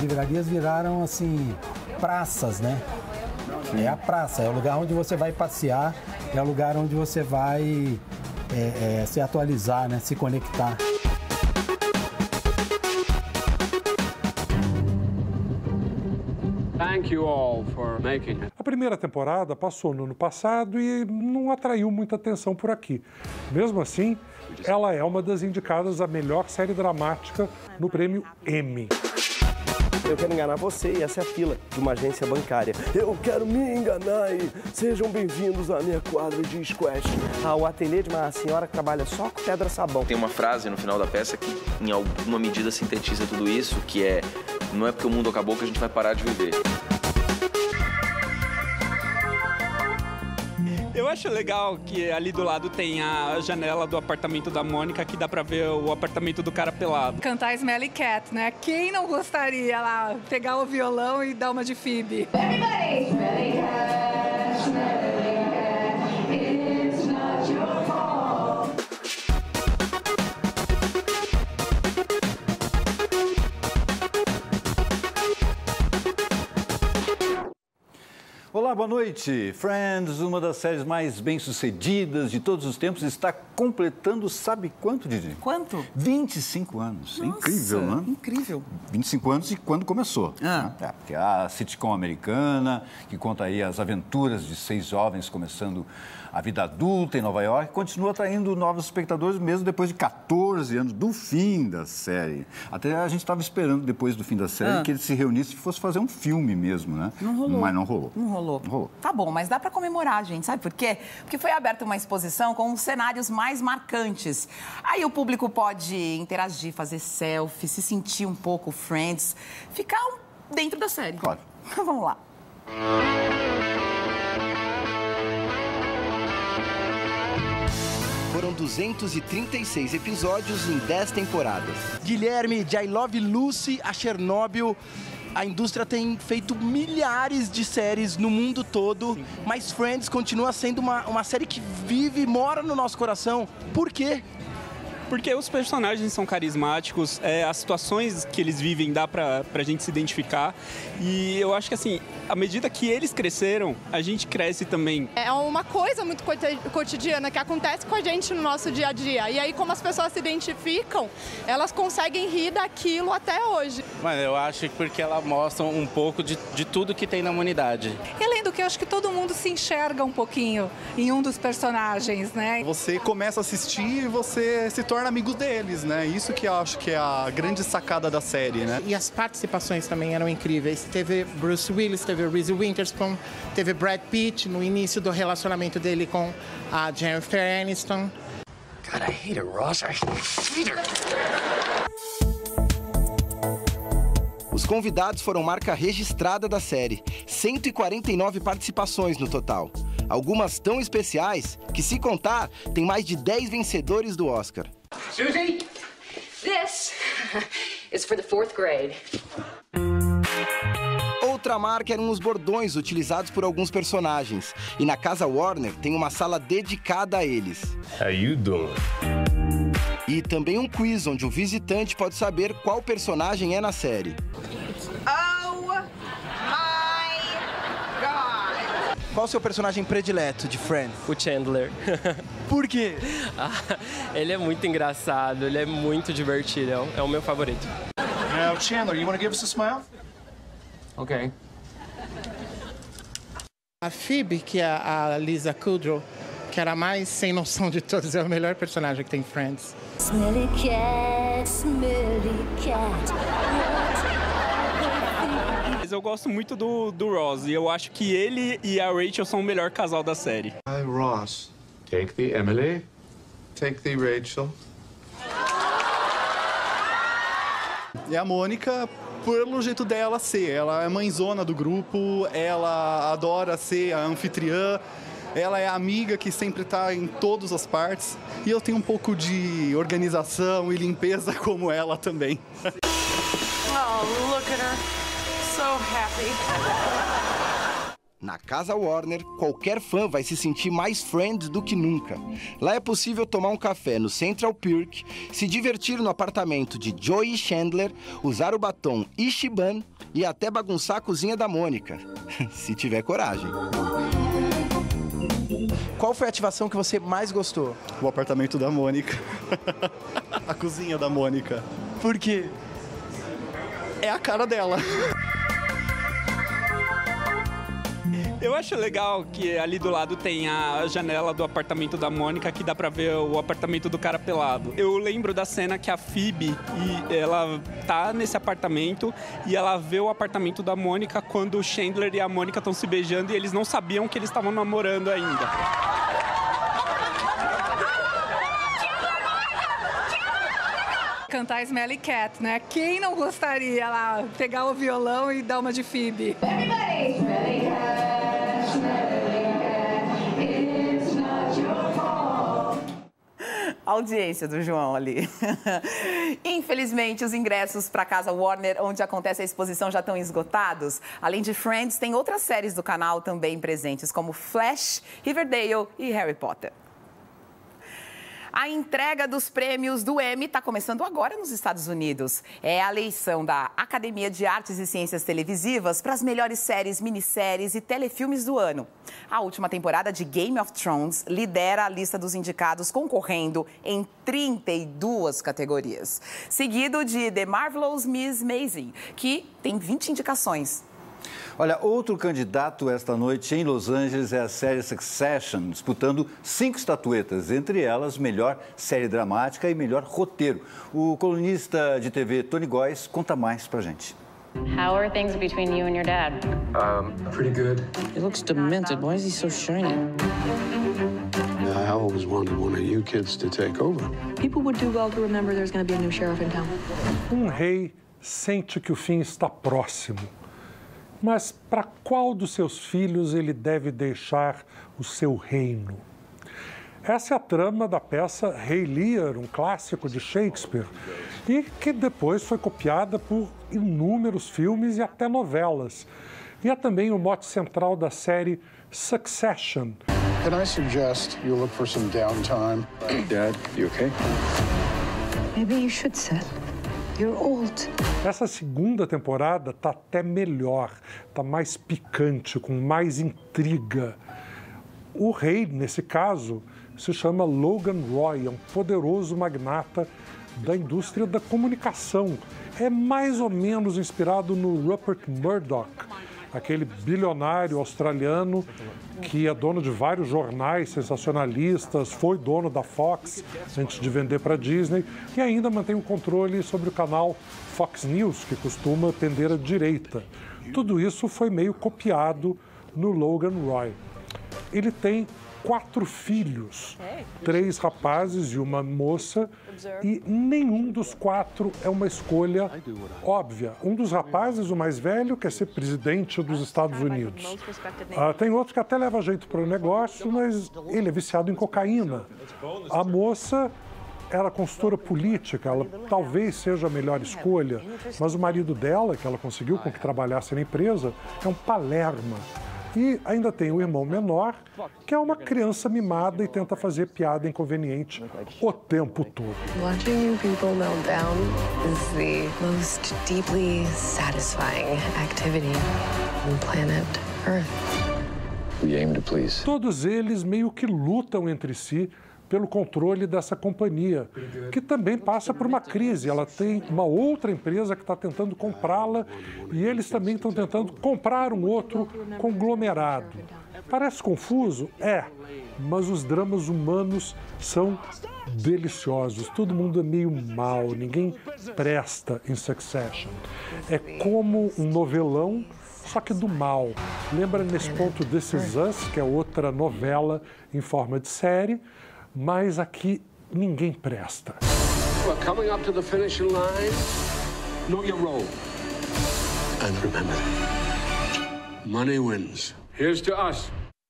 livrarias viraram, assim, praças, né? É a praça, é o lugar onde você vai passear, é o lugar onde você vai se atualizar, né? Se conectar. A primeira temporada passou no ano passado e não atraiu muita atenção por aqui. Mesmo assim, ela é uma das indicadas a melhor série dramática no prêmio Emmy. Eu quero enganar você e essa é a fila de uma agência bancária. Eu quero me enganar e sejam bem-vindos à minha quadra de squash. O ateliê de uma senhora que trabalha só com pedra-sabão. Tem uma frase no final da peça que, em alguma medida, sintetiza tudo isso, que é: não é porque o mundo acabou que a gente vai parar de viver. Eu acho legal que ali do lado tem a janela do apartamento da Mônica, que dá pra ver o apartamento do cara pelado. Cantar Smelly Cat, né? Quem não gostaria lá, pegar o violão e dar uma de Phoebe? Everybody, Smelly Cat, Smelly Cat, it's not your fault. Olá, boa noite. Friends, uma das séries mais bem-sucedidas de todos os tempos, está completando, sabe quanto, Didi? Quanto? 25 anos. Nossa, incrível, né? Incrível. 25 anos e quando começou. Porque é a sitcom americana, que conta aí as aventuras de 6 jovens começando a vida adulta em Nova York, continua atraindo novos espectadores mesmo depois de 14 anos do fim da série. Até a gente estava esperando, depois do fim da série, que eles se reunissem e fosse fazer um filme mesmo, né? Não rolou. Mas não rolou. Não rolou. Tá bom, mas dá para comemorar, gente. Sabe por quê? Porque foi aberta uma exposição com os cenários mais marcantes. Aí o público pode interagir, fazer selfie, se sentir um pouco Friends, ficar dentro da série. Claro. Vamos lá. Foram 236 episódios em 10 temporadas. Guilherme, de I Love Lucy a Chernobyl, a indústria tem feito milhares de séries no mundo todo, mas Friends continua sendo uma série que vive e mora no nosso coração. Por quê? Porque os personagens são carismáticos, as situações que eles vivem dá pra gente se identificar. E eu acho que, assim, à medida que eles cresceram, a gente cresce também. É uma coisa muito cotidiana que acontece com a gente no nosso dia a dia. E aí, como as pessoas se identificam, elas conseguem rir daquilo até hoje. Mano, eu acho que porque ela mostra um pouco de tudo que tem na humanidade. E além do que, eu acho que todo mundo se enxerga um pouquinho em um dos personagens, né? Você começa a assistir e você se torna amigos deles, né? Isso que eu acho que é a grande sacada da série, né? E as participações também eram incríveis. Teve Bruce Willis, teve Reese Witherspoon, teve Brad Pitt no início do relacionamento dele com a Jennifer Aniston. God, I hate her, Ross. I hate her. Os convidados foram marca registrada da série. 149 participações no total. Algumas tão especiais que, se contar, tem mais de 10 vencedores do Oscar. Susie, this is for the 4th grade. Outra marca eram os bordões utilizados por alguns personagens. E na Casa Warner tem uma sala dedicada a eles. How you doing? E também um quiz onde o visitante pode saber qual personagem é na série. Oh my God! Qual o seu personagem predileto de Friends? O Chandler. Por quê? Ele é muito engraçado, ele é muito divertido, é o meu favorito. Now, Chandler, you want to give us a smile? Ok. A Phoebe, que é a Lisa Kudrow, que era a mais sem noção de todos, é o melhor personagem que tem em Friends. Smelly cat, smelly cat. Mas eu gosto muito do Ross e eu acho que ele e a Rachel são o melhor casal da série. Hi, Ross. Take the Emily. Take the Rachel. E a Mônica, pelo jeito dela ser, ela é mãezona do grupo, ela adora ser a anfitriã, ela é a amiga que sempre está em todas as partes. E eu tenho um pouco de organização e limpeza como ela também. Oh, look at her. So happy. Na Casa Warner, qualquer fã vai se sentir mais Friends do que nunca. Lá é possível tomar um café no Central Perk, se divertir no apartamento de Joey Chandler, usar o batom Ichiban e até bagunçar a cozinha da Mônica, se tiver coragem. Qual foi a ativação que você mais gostou? O apartamento da Mônica. A cozinha da Mônica. Por quê? É a cara dela. Eu acho legal que ali do lado tem a janela do apartamento da Mônica, que dá pra ver o apartamento do cara pelado. Eu lembro da cena que a Phoebe, ela tá nesse apartamento e ela vê o apartamento da Mônica quando o Chandler e a Mônica estão se beijando e eles não sabiam que eles estavam namorando ainda. Cantar Smelly Cat, né? Quem não gostaria lá pegar o violão e dar uma de Phoebe? Everybody, smelly cat, it's not your fault. A audiência do João ali. Infelizmente, os ingressos para a Casa Warner, onde acontece a exposição, já estão esgotados. Além de Friends, tem outras séries do canal também presentes, como Flash, Riverdale e Harry Potter. A entrega dos prêmios do Emmy está começando agora nos Estados Unidos. É a eleição da Academia de Artes e Ciências Televisivas para as melhores séries, minisséries e telefilmes do ano. A última temporada de Game of Thrones lidera a lista dos indicados, concorrendo em 32 categorias. Seguido de The Marvelous Miss Maisel, que tem 20 indicações. Olha, outro candidato esta noite em Los Angeles é a série Succession, disputando 5 estatuetas, entre elas melhor série dramática e melhor roteiro. O colunista de TV Tony Góes conta mais pra gente. How are things between you and your dad? Pretty good. He looks demented. Why is he so shiny? I always wanted one of you kids to take over. People would do well to remember there's going to be a new sheriff in town. Um rei sente que o fim está próximo. Mas para qual dos seus filhos ele deve deixar o seu reino? Essa é a trama da peça Rei Lear, um clássico de Shakespeare, e que depois foi copiada por inúmeros filmes e até novelas. E é também o mote central da série Succession. Can I suggest you look for some downtime? Dad, you okay? Maybe you should, Seth. You're old. Essa segunda temporada tá até melhor, tá mais picante, com mais intriga. O rei, nesse caso, se chama Logan Roy, é um poderoso magnata da indústria da comunicação. É mais ou menos inspirado no Rupert Murdoch, aquele bilionário australiano que é dono de vários jornais sensacionalistas, foi dono da Fox antes de vender para a Disney e ainda mantém o controle sobre o canal Fox News, que costuma pender à direita. Tudo isso foi meio copiado no Logan Roy. Ele tem 4 filhos, 3 rapazes e uma moça, e nenhum dos 4 é uma escolha óbvia. Um dos rapazes, o mais velho, quer ser presidente dos Estados Unidos. Tem outro que até leva jeito para o negócio, mas ele é viciado em cocaína. A moça era consultora política, ela talvez seja a melhor escolha, mas o marido dela, que ela conseguiu com que trabalhasse na empresa, é um palerma. E ainda tem o irmão menor, que é uma criança mimada e tenta fazer piada inconveniente o tempo todo. Watching people melt down is the most deeply satisfying activity on planet Earth. We aim to please. Todos eles meio que lutam entre si pelo controle dessa companhia, que também passa por uma crise. Ela tem uma outra empresa que está tentando comprá-la e eles também estão tentando comprar um outro conglomerado. Parece confuso? É, mas os dramas humanos são deliciosos. Todo mundo é meio mal, ninguém presta em Succession. É como um novelão, só que do mal. Lembra nesse ponto This Is Us, que é outra novela em forma de série, mas aqui ninguém presta. We're coming up to the finishing line. Know your role. And remember, money wins. Here's to us.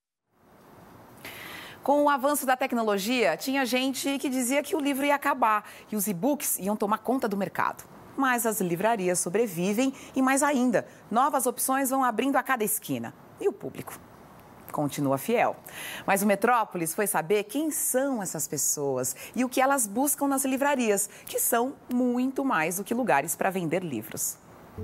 Com o avanço da tecnologia, tinha gente que dizia que o livro ia acabar e os e-books iam tomar conta do mercado. Mas as livrarias sobrevivem e, mais ainda, novas opções vão abrindo a cada esquina. E o público continua fiel. Mas o Metrópolis foi saber quem são essas pessoas e o que elas buscam nas livrarias, que são muito mais do que lugares para vender livros.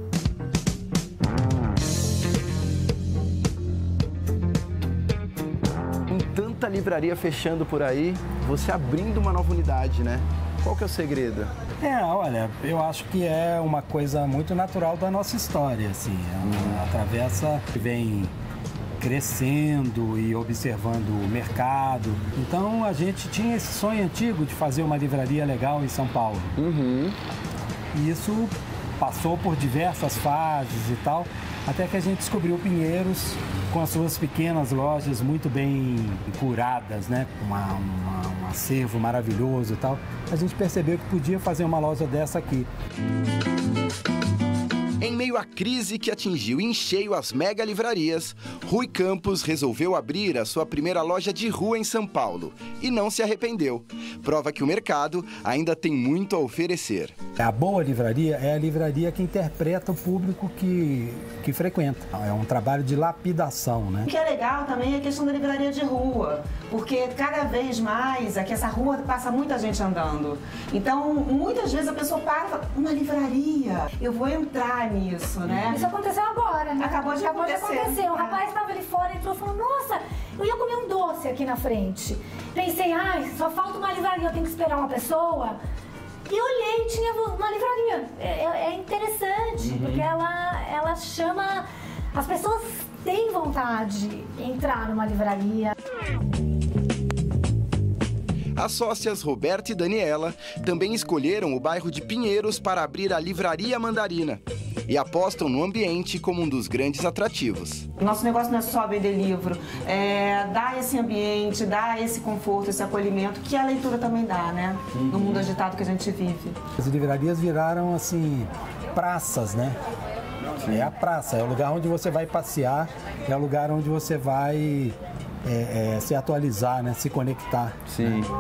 Com tanta livraria fechando por aí, você abrindo uma nova unidade, né? Qual que é o segredo? Olha, eu acho que é uma coisa muito natural da nossa história, assim. É uma travessa que vem crescendo e observando o mercado. Então, a gente tinha esse sonho antigo de fazer uma livraria legal em São Paulo. E isso passou por diversas fases e tal, até que a gente descobriu Pinheiros com as suas pequenas lojas muito bem curadas, né? Um acervo maravilhoso e tal. A gente percebeu que podia fazer uma loja dessa aqui. Em meio à crise que atingiu em cheio as mega livrarias, Rui Campos resolveu abrir a sua primeira loja de rua em São Paulo e não se arrependeu. Prova que o mercado ainda tem muito a oferecer. A boa livraria é a livraria que interpreta o público que frequenta. É um trabalho de lapidação, né? O que é legal também é a questão da livraria de rua, porque cada vez mais aqui essa rua passa muita gente andando. Então, muitas vezes a pessoa para e fala, uma livraria, eu vou entrar nisso, né? Isso aconteceu agora, né? Acabou de acontecer. O rapaz estava ali fora, entrou e falou, nossa, eu ia comer um doce aqui na frente. Pensei, só falta uma livraria, eu tenho que esperar uma pessoa. E olhei, tinha uma livraria. É interessante, porque ela chama... As pessoas têm vontade de entrar numa livraria. As sócias Roberta e Daniela também escolheram o bairro de Pinheiros para abrir a Livraria Mandarina e apostam no ambiente como um dos grandes atrativos. Nosso negócio não é só vender livro, é dar esse ambiente, dar esse conforto, esse acolhimento, que a leitura também dá, né? No mundo agitado que a gente vive. As livrarias viraram, assim, praças, né? É a praça, é o lugar onde você vai passear, é o lugar onde você vai se atualizar, né? Se conectar. Sim. Né?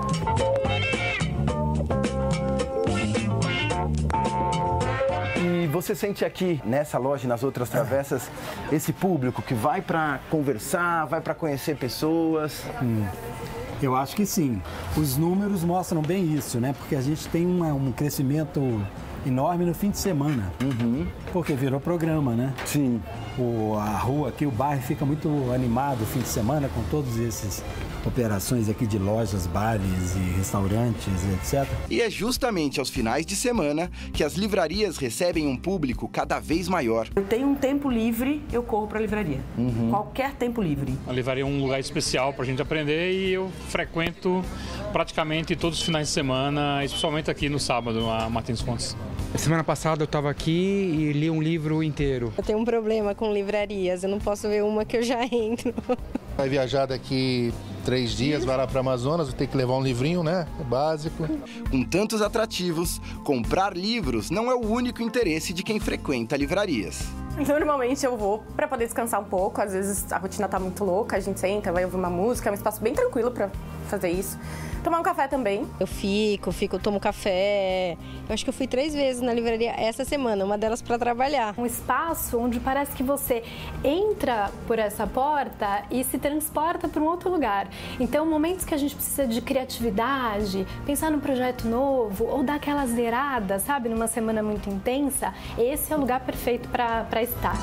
E você sente aqui, nessa loja e nas outras travessas, esse público que vai para conversar, vai para conhecer pessoas? Eu acho que sim. Os números mostram bem isso, né? Porque a gente tem um crescimento enorme no fim de semana. Porque virou programa, né? Sim. A rua aqui, o bairro fica muito animado no fim de semana com todas essas operações aqui de lojas, bares e restaurantes, etc. E é justamente aos finais de semana que as livrarias recebem um público cada vez maior. Eu tenho um tempo livre, eu corro para a livraria. Qualquer tempo livre. A livraria é um lugar especial para a gente aprender e eu frequento praticamente todos os finais de semana, especialmente aqui no sábado, a Martins Fontes. Semana passada eu estava aqui e li um livro inteiro. Eu tenho um problema com livrarias, eu não posso ver uma que eu já entro. Vai viajar daqui 3 dias, vai lá para Amazonas, vai ter que levar um livrinho, né? É básico. Com tantos atrativos, comprar livros não é o único interesse de quem frequenta livrarias. Normalmente eu vou para poder descansar um pouco, às vezes a rotina tá muito louca, a gente senta, vai ouvir uma música, é um espaço bem tranquilo para fazer isso. Tomar um café também. Eu tomo café. Eu acho que eu fui 3 vezes na livraria essa semana, uma delas para trabalhar. Um espaço onde parece que você entra por essa porta e se transporta para um outro lugar. Então, momentos que a gente precisa de criatividade, pensar num projeto novo ou dar aquela zerada, sabe, numa semana muito intensa, esse é o lugar perfeito para estar.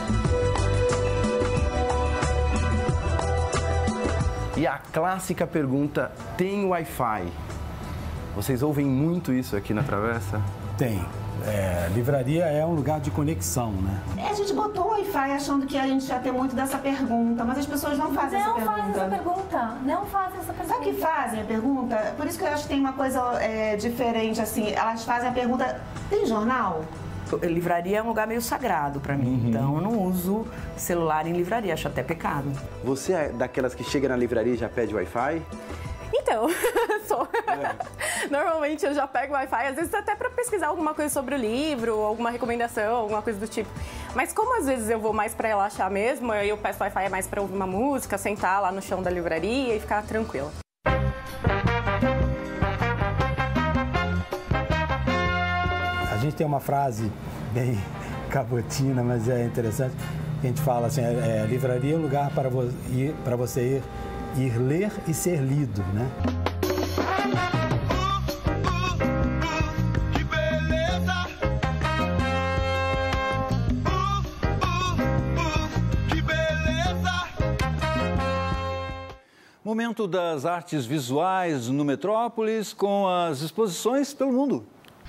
E a clássica pergunta, tem Wi-Fi? Vocês ouvem muito isso aqui na Travessa? Tem. Livraria é um lugar de conexão, né? A gente botou o Wi-Fi achando que a gente ia ter muito dessa pergunta, mas as pessoas não fazem essa pergunta. Não fazem essa pergunta. Sabe o que fazem a pergunta? Por isso que eu acho que tem uma coisa diferente, assim. Elas fazem a pergunta, tem jornal? Livraria é um lugar meio sagrado para mim, então eu não uso celular em livraria, acho até pecado. Você é daquelas que chega na livraria e já pede Wi-Fi? Então, sou. Normalmente eu já pego Wi-Fi, às vezes até para pesquisar alguma coisa sobre o livro, alguma recomendação, alguma coisa do tipo. Mas como às vezes eu vou mais para relaxar mesmo, eu peço Wi-Fi mais para ouvir uma música, sentar lá no chão da livraria e ficar tranquila. A gente tem uma frase bem cabotina, mas é interessante, A gente fala assim, livraria é um lugar para você ir ler e ser lido, né? Momento das artes visuais no Metrópolis com as exposições pelo mundo.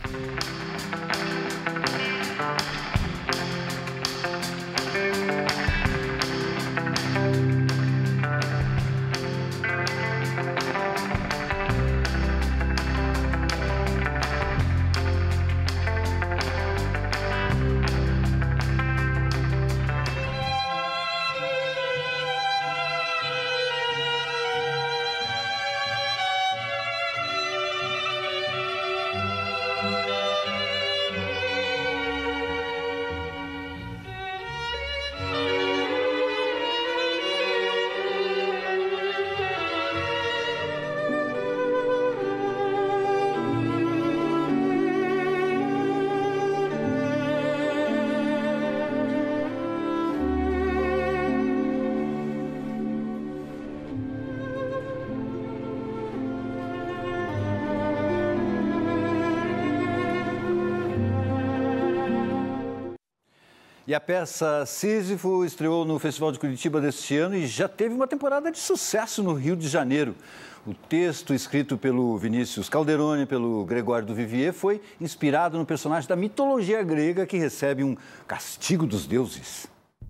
E a peça Sísifo estreou no Festival de Curitiba deste ano e já teve uma temporada de sucesso no Rio de Janeiro. O texto, escrito pelo Vinícius Calderoni e pelo Gregório do Vivier, foi inspirado no personagem da mitologia grega que recebe um castigo dos deuses.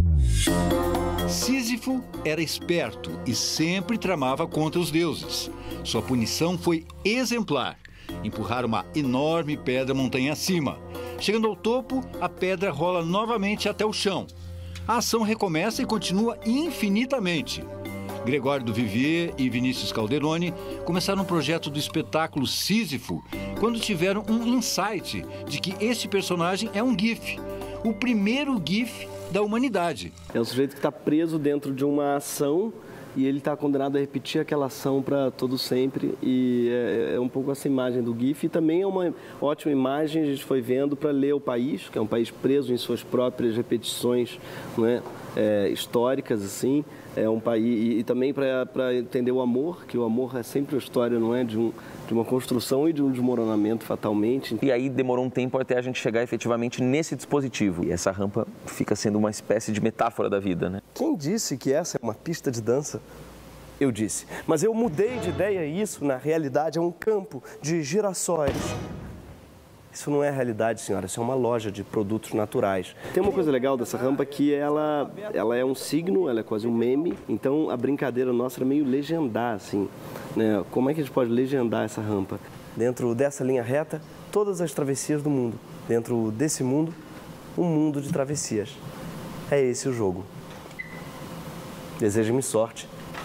Sísifo era esperto e sempre tramava contra os deuses. Sua punição foi exemplar: empurrar uma enorme pedra montanha acima. Chegando ao topo, a pedra rola novamente até o chão. A ação recomeça e continua infinitamente. Gregório do Vivier e Vinícius Calderoni começaram um projeto do espetáculo Sísifo quando tiveram um insight de que este personagem é um GIF, o primeiro GIF da humanidade. É um sujeito que está preso dentro de uma ação e ele está condenado a repetir aquela ação para todo sempre, e é um pouco essa imagem do GIF, e também é uma ótima imagem, a gente foi vendo, para ler o país, que é um país preso em suas próprias repetições, não é? Históricas, assim, é um país, e também para entender o amor, que o amor é sempre uma história, não é, de uma construção e de um desmoronamento fatalmente. E aí demorou um tempo até a gente chegar efetivamente nesse dispositivo. E essa rampa fica sendo uma espécie de metáfora da vida, né? Quem disse que essa é uma pista de dança? Eu disse. Mas eu mudei de ideia e isso, na realidade, é um campo de girassóis. Isso não é realidade, senhora, isso é uma loja de produtos naturais. Tem uma coisa legal dessa rampa que ela é um signo, ela é quase um meme, então a brincadeira nossa era meio legendar, assim, né? Como é que a gente pode legendar essa rampa? Dentro dessa linha reta, todas as travessias do mundo. Dentro desse mundo, um mundo de travessias. É esse o jogo. Desejo-me sorte.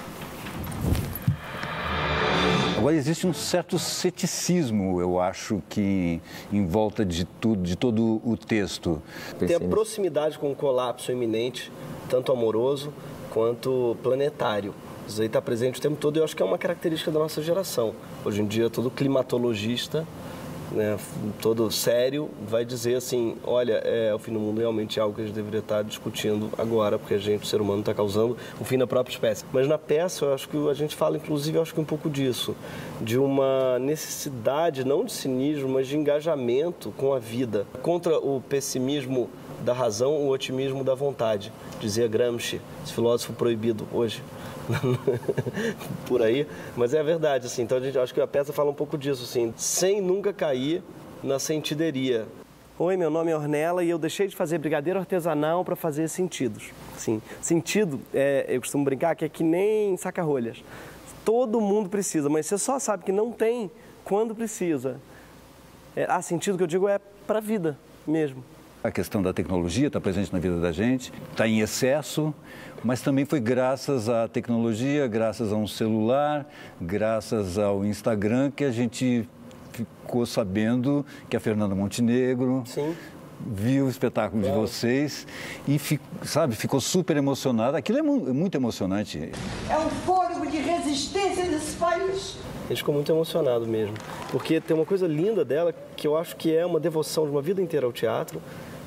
Agora, existe um certo ceticismo, eu acho, que em volta de tudo, de todo o texto. Tem a proximidade com o colapso iminente, tanto amoroso quanto planetário. Isso aí está presente o tempo todo e eu acho que é uma característica da nossa geração. Hoje em dia, todo climatologista, né, todo sério, vai dizer assim, olha, o fim do mundo realmente é algo que a gente deveria estar discutindo agora, porque o ser humano está causando o fim da própria espécie. Mas na peça, eu acho que a gente fala, inclusive, eu acho que um pouco disso, de uma necessidade, não de cinismo, mas de engajamento com a vida, contra o pessimismo da razão, o otimismo da vontade, dizia Gramsci, esse filósofo proibido hoje. Por aí, mas é a verdade, assim. Então acho que a peça fala um pouco disso, assim, sem nunca cair na sentideria. Oi, meu nome é Ornella e eu deixei de fazer brigadeiro artesanal para fazer sentidos. Sim, sentido, eu costumo brincar que é que nem saca-rolhas. Todo mundo precisa, mas você só sabe que não tem quando precisa. Sentido que eu digo é para a vida mesmo. A questão da tecnologia está presente na vida da gente, está em excesso, mas também foi graças à tecnologia, graças a um celular, graças ao Instagram, que a gente ficou sabendo que a Fernanda Montenegro viu o espetáculo de vocês e, ficou super emocionada. Aquilo é muito emocionante. É um fôlego de resistência desse país. A gente ficou muito emocionado mesmo, porque tem uma coisa linda dela que eu acho que é uma devoção de uma vida inteira ao teatro.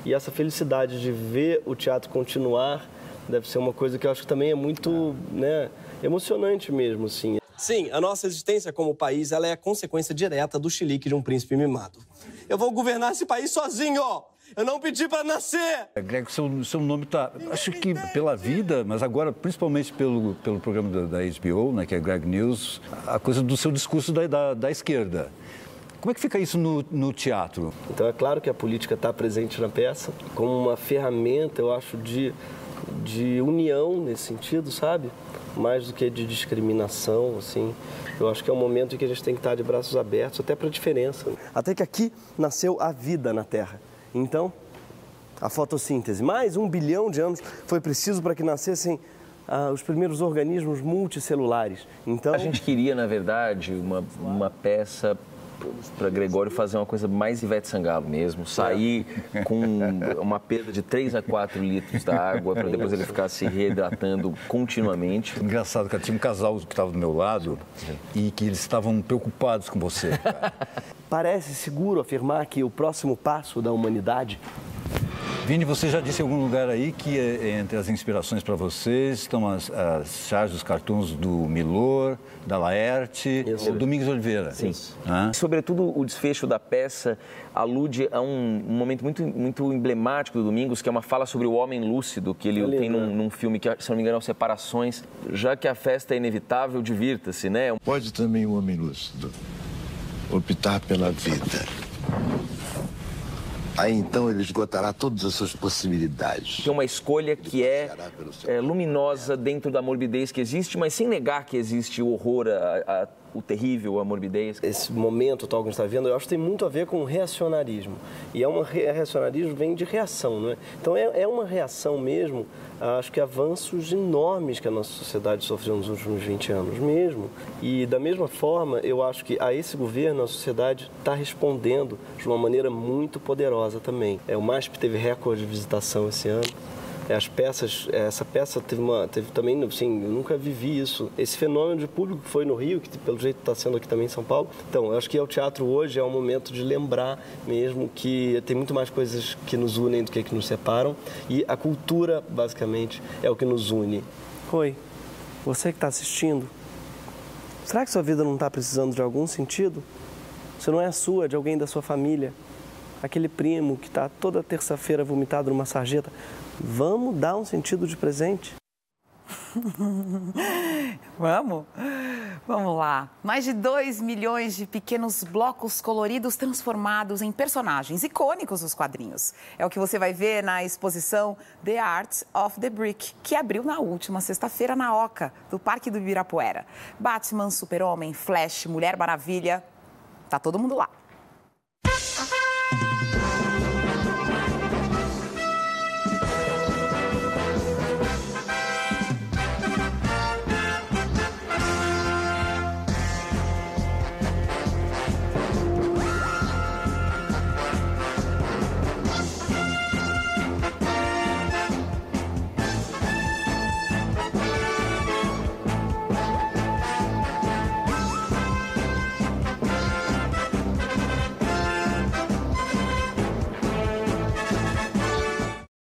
E essa felicidade de ver o teatro continuar deve ser uma coisa que eu acho que também é muito, né, emocionante mesmo, assim. Sim, a nossa existência como país, ela é a consequência direta do chilique de um príncipe mimado. Eu vou governar esse país sozinho, ó! Eu não pedi para nascer! Greg, seu nome tá, acho que pela vida, mas agora principalmente pelo programa da HBO, né, que é Greg News, a coisa do seu discurso da esquerda. Como é que fica isso no teatro? Então é claro que a política está presente na peça como uma ferramenta, eu acho, de união nesse sentido, sabe? Mais do que de discriminação, assim. Eu acho que é um momento em que a gente tem que estar de braços abertos, até para a diferença. Até que aqui nasceu a vida na Terra. Então, a fotossíntese, mais 1 bilhão de anos foi preciso para que nascessem os primeiros organismos multicelulares. Então, a gente queria, na verdade, uma peça para Gregório fazer uma coisa mais Ivete Sangalo mesmo, sair com uma perda de 3 a 4 litros da água para depois ele ficar se reidratando continuamente. Engraçado, cara, tinha um casal que estava do meu lado e que eles estavam preocupados com você. Parece seguro afirmar que o próximo passo da humanidade... Vini, você já disse em algum lugar aí que entre as inspirações para vocês estão as charges, os cartoons do Milor, da Laerte, ou Domingos Oliveira. Sim. Sobretudo, o desfecho da peça alude a um momento muito emblemático do Domingos, que é uma fala sobre o homem lúcido, que ele tem num filme que, se não me engano, é Separações. Já que a festa é inevitável, divirta-se, né? Pode também o homem lúcido optar pela vida. Aí então ele esgotará todas as suas possibilidades. É uma escolha que é luminosa dentro da morbidez que existe, mas sem negar que existe o horror, o terrível, a morbidez. Esse momento tal que a gente está vendo, eu acho que tem muito a ver com o reacionarismo. E reacionarismo vem de reação, não é? Então é uma reação mesmo, acho que avanços enormes que a nossa sociedade sofreu nos últimos 20 anos mesmo. E da mesma forma, eu acho que a esse governo a sociedade está respondendo de uma maneira muito poderosa também. O MASP teve recorde de visitação esse ano. As peças, essa peça teve também, assim, eu nunca vivi isso. Esse fenômeno de público que foi no Rio, que pelo jeito está sendo aqui também em São Paulo. Então, eu acho que o teatro hoje é um momento de lembrar mesmo que tem muito mais coisas que nos unem do que nos separam. E a cultura, basicamente, é o que nos une. Oi, você que está assistindo, será que sua vida não está precisando de algum sentido? Se não é a sua, de alguém da sua família, aquele primo que está toda terça-feira vomitado numa sarjeta, vamos dar um sentido de presente? Vamos? Vamos lá. Mais de 2 milhões de pequenos blocos coloridos transformados em personagens icônicos dos quadrinhos. É o que você vai ver na exposição The Art of the Brick, que abriu na última sexta-feira na Oca, do Parque do Ibirapuera. Batman, Super-Homem, Flash, Mulher Maravilha, tá todo mundo lá.